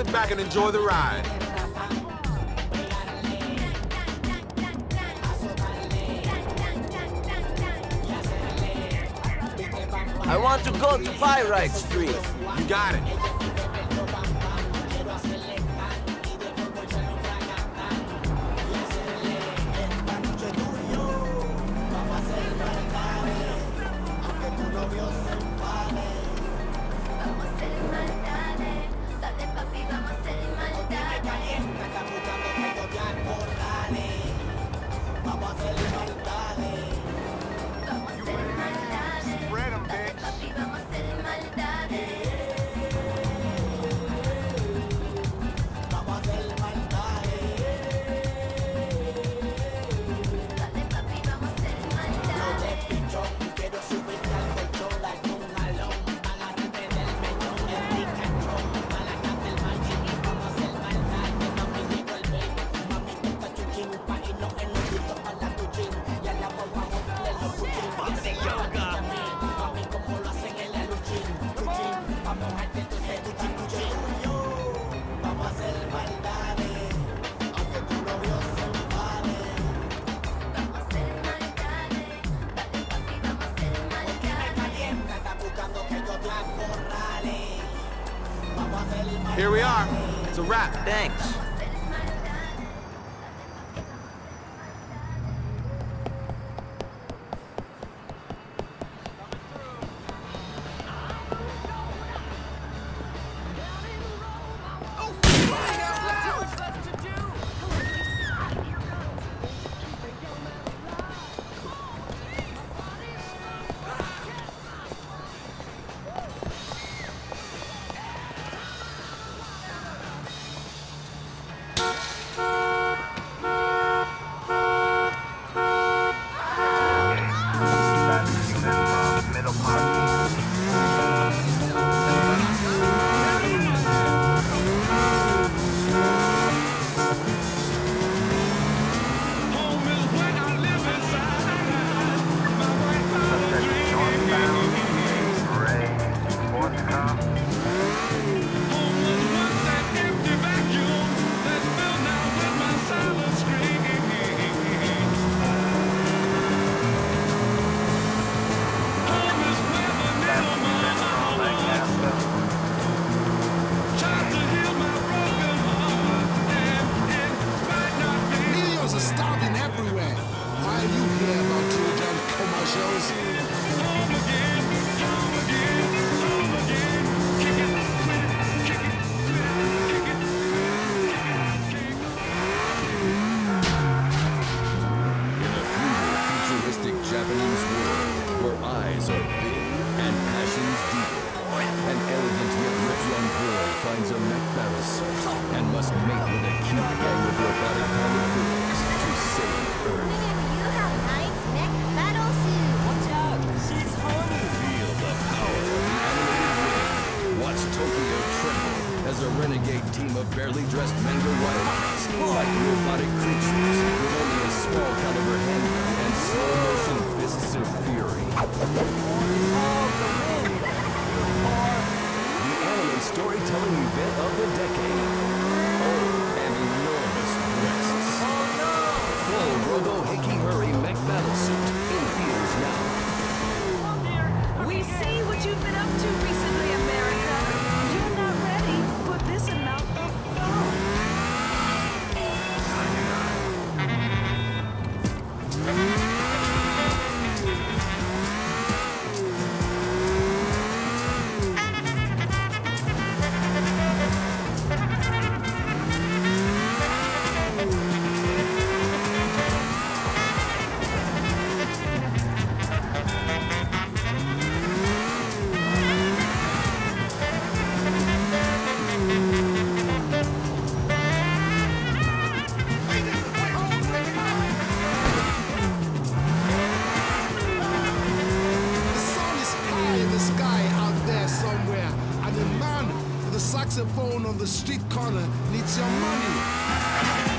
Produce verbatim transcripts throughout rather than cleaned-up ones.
sit back and enjoy the ride. I want to go to Pyrite Street. You got it. Here we are. It's a wrap. Thanks. Barely dressed manga wildcats, like robotic creatures with only a small caliber handgun and slow motion fists of fury. The anime storytelling event of the decade. Oh, and enormous breasts. Full Robo Hickey Hurry mech battlesuit in theaters now. We see what you've been up to recently, America. You're not ready for this amount of fun. Saxophone on the street corner needs your money.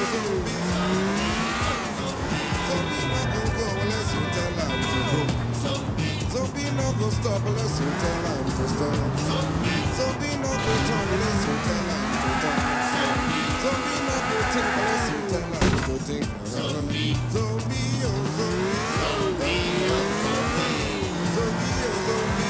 Stop unless you tell I'm to stop. So be not go talk unless you tell I'm to talk. So be not go think unless you tell I'm to think. So be your zombie. So be your zombie. So be your zombie.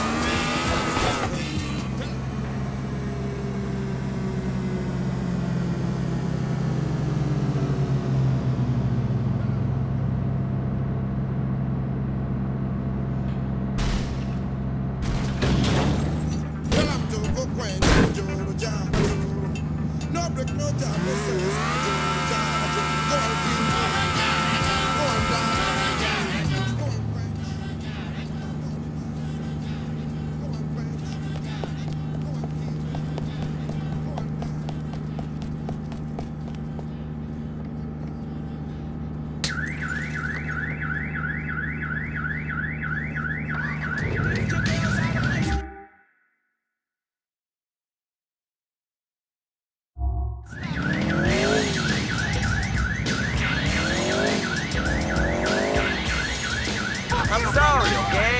I'm sorry, okay?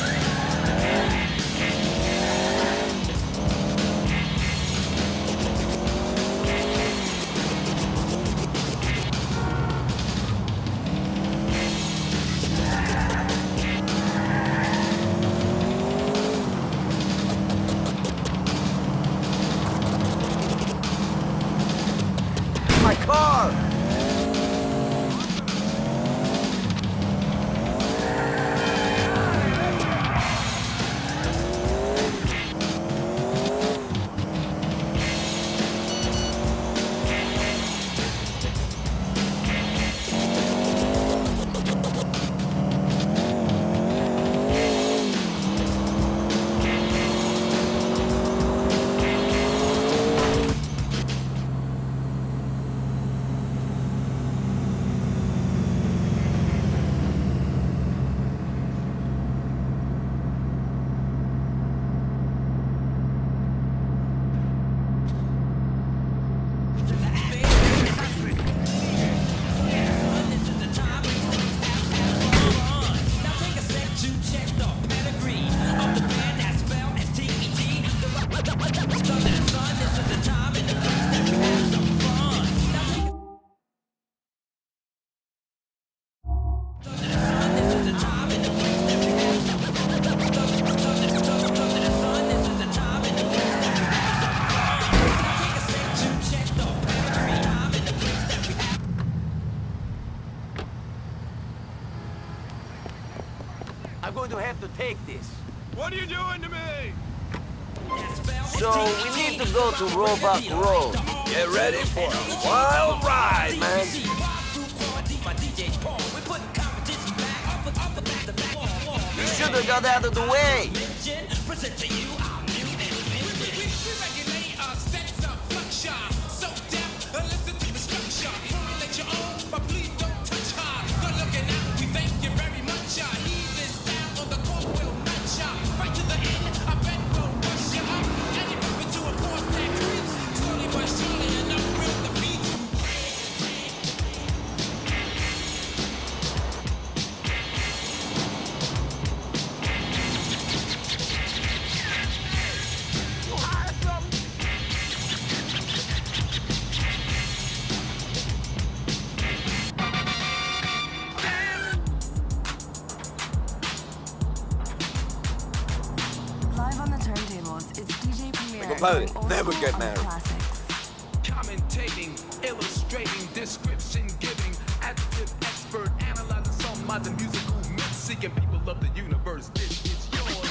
My car! I'm going to have to take this. What are you doing to me? So, we need to go to Roebuck Road. Get ready for a wild ride, man. You should have got out of the way. Component, never get married. Commentating, illustrating, description giving, adjective expert, analyzing some modern musical myths, seeking people of the universe. This is yours.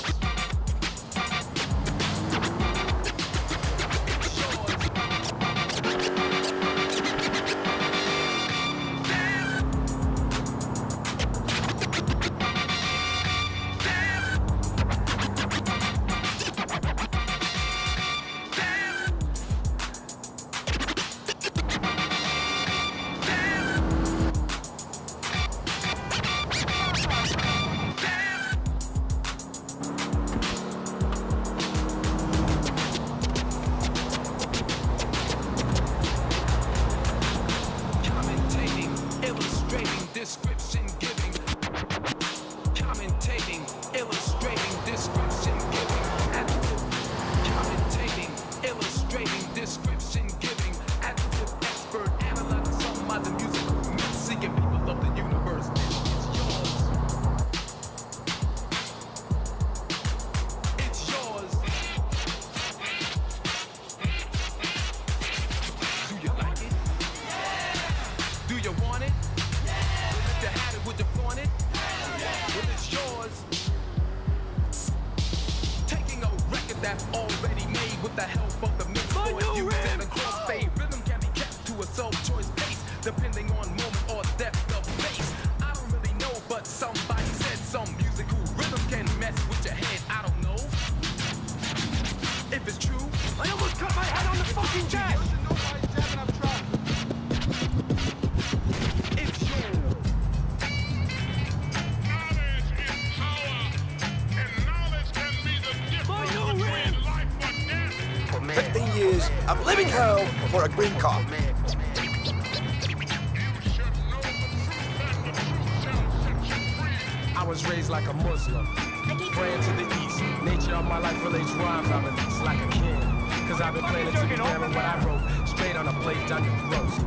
description giving, commentating, illustrating, description giving, active, commentating, illustrating, description giving, active, expert, analyzing some of the musical myths, seeking people of the universe. It's yours. Do you like it? Do you want it? If you had it, would you flaunt it? Well, it's yours. Taking a record that's already made with the help of the mix for you and a crossfade. Rhythm can be kept to a self-choice pace, depending on moment or depth of bass. I don't really know, but somebody said some musical rhythm can mess with your head. I don't know if it's true. I almost cut my head on the fucking jack. It's yours. fifteen years of living hell for a green card. I was raised like a Muslim, praying to the east. Nature of my life relates rhymes I release like a kid. Cause I've been playing it to the grammar what I wrote, straight on a plate done to roast.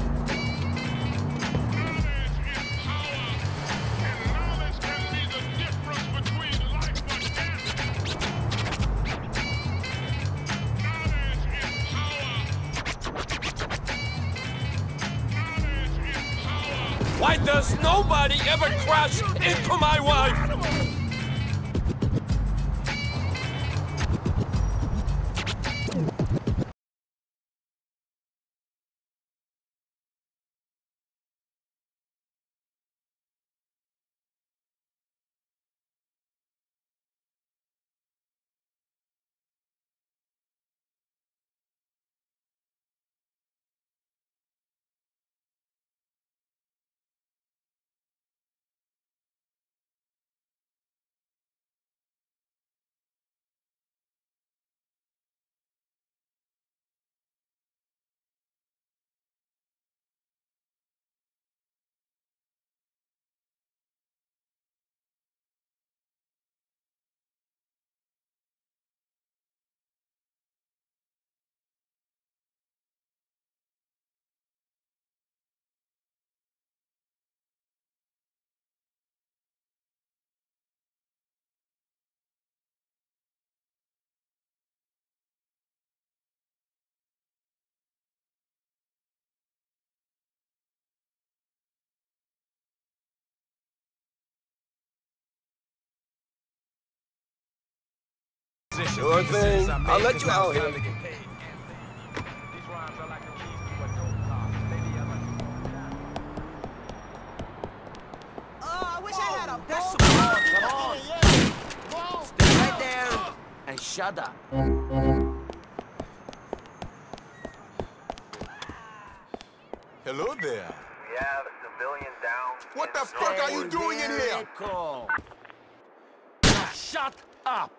Why does nobody ever crash into my wife? Sure thing. I'll let you out here. Oh, I wish I had a That's bowl. some Come on. Stay right there and shut up. Hello there. We have a civilian down. What the fuck are you doing in here? Now shut up.